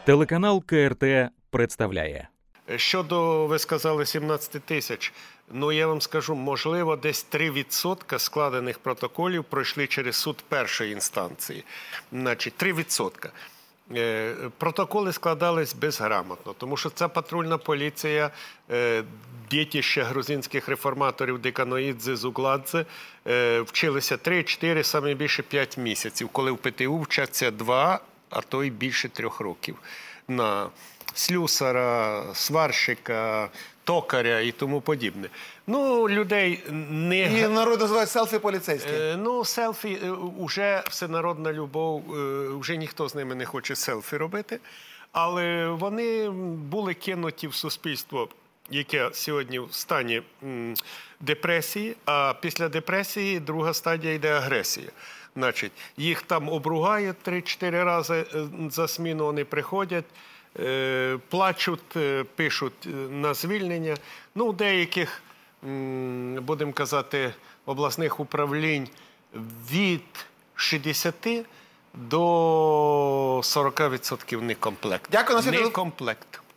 Телеканал КРТ представляє. Щодо, ви сказали, 17 тисяч, ну я вам скажу, можливо, десь 3% складених протоколів пройшли через суд першої інстанції. Значить, 3%. Протоколи складались безграмотно, тому що ця патрульна поліція, дітище грузинських реформаторів Деканоїдзе, Зугладзе, вчилися 3-4, саме більше 5 місяців, коли в ПТУ вчаться 2, а то й більше 3 років. На слюсара, сварщика, токаря і тому подібне. Ну, людей не... І народ називає селфі поліцейські. Ну, селфі, вже всенародна любов, вже ніхто з ними не хоче селфі робити, але вони були кинуті в суспільство, яке сьогодні в стані депресії, а після депресії друга стадія йде агресія. Значить, їх там обругають 3-4 рази за зміну, вони приходять, плачуть, пишуть на звільнення. Ну, у деяких, будемо казати, обласних управлінь від 60 до 40% некомплект. Дякую, некомплект.